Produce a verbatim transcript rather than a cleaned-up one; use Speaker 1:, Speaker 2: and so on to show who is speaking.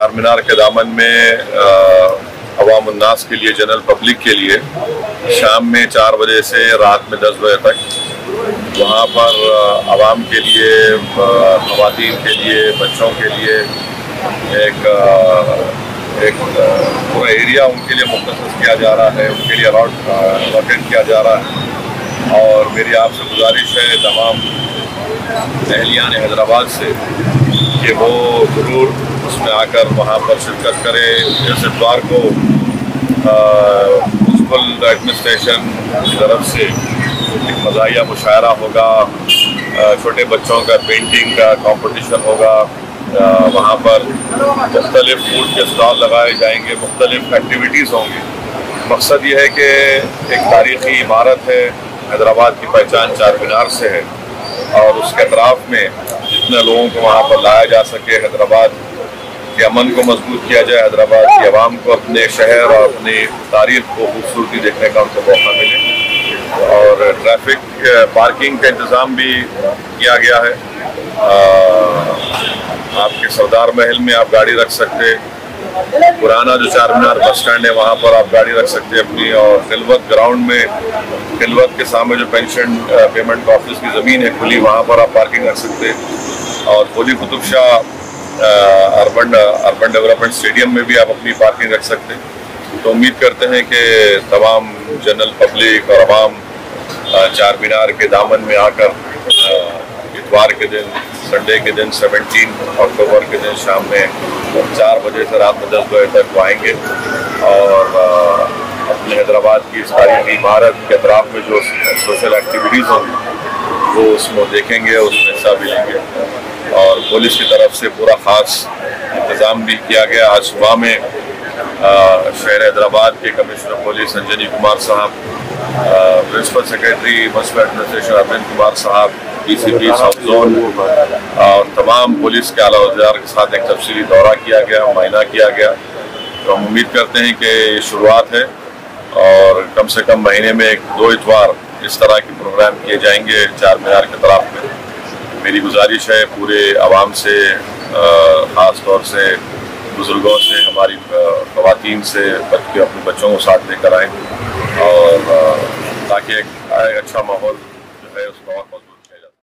Speaker 1: चार मीनार के दामन में अवाम उन्नास के लिए, जनरल पब्लिक के लिए शाम में चार बजे से रात में दस बजे तक वहाँ पर आवाम के लिए, ख़वातीन के लिए, बच्चों के लिए एक एक पूरा एरिया उनके लिए मुख्तस किया जा रहा है, उनके लिए अलॉट अलॉटेड किया जा रहा है। और मेरी आपसे गुजारिश है तमाम अहलियान हैदराबाद से कि वो ज़रूर उसमें आकर वहाँ पर शिरकत करें। जैसे इतवार को म्यूनसिपल एडमिनिस्ट्रेशन की तरफ से एक मज़ाहिया मुशायरा होगा, छोटे बच्चों का पेंटिंग का कंपटीशन होगा, वहाँ पर मुख्तलिफ फूड के स्टॉल लगाए जाएंगे, मुख्तलिफ एक्टिविटीज़ होंगी। मकसद ये है कि एक तारीख़ी इमारत है, हैदराबाद की पहचान चार मीनार से है और उसके अतराफ़ में जितने लोगों को वहाँ पर लाया जा सके, हैदराबाद के अमन को मजबूत किया जाए, हैदराबाद की आवाम को अपने शहर और अपनी तारीख़ को खूबसूरती देखने का उनको मौका मिले। और ट्रैफिक पार्किंग का इंतज़ाम भी किया गया है। आ, आपके सरदार महल में आप गाड़ी रख सकते, पुराना जो चार मीनार बस स्टैंड है वहाँ पर आप गाड़ी रख सकते अपनी, और खिलवत ग्राउंड में खिलवत के सामने जो पेंशन पेमेंट ऑफिस की ज़मीन है खुली, वहाँ पर आप पार्किंग रख सकते। और Quli Qutub Shah urban urban development stadium में भी आप अपनी पार्किंग रख सकते। तो उम्मीद करते हैं कि तमाम जनरल पब्लिक और आवाम चार मीनार के दामन में आकर इतवार के दिन, संडे के दिन सत्रह अक्टूबर के दिन शाम में चार बजे से रात में दस बजे तक वो आएंगे और अपने हैदराबाद की इस तारीख़ी इमारत के अतराफ़ में जो सोशल एक्टिविटीज़ होंगी वो उसमें देखेंगे, उसमें हिस्सा भी लेंगे। और पुलिस की तरफ से पूरा ख़ास इंतज़ाम भी किया गया। आज सुबह में शहर हैदराबाद के कमिश्नर पुलिस अंजनी कुमार साहब, principal secretary municipal administration Arvind Kumar साहब, D C P south zone और तमाम पुलिस के आला वज़ीर के साथ एक तफसीली दौरा किया गया, मुआयना किया गया। तो हम उम्मीद करते हैं कि ये शुरुआत है और कम से कम महीने में एक दो इतवार इस तरह के प्रोग्राम किए जाएंगे चार मीनार के तरफ में। मेरी गुजारिश है पूरे आवाम से, ख़ास तौर से बुज़ुर्गों से, हमारी ख़वातीन से, बच्चे अपने बच्चों को साथ लेकर आएँ और ताकि एक अच्छा माहौल जो है उसको और मजबूत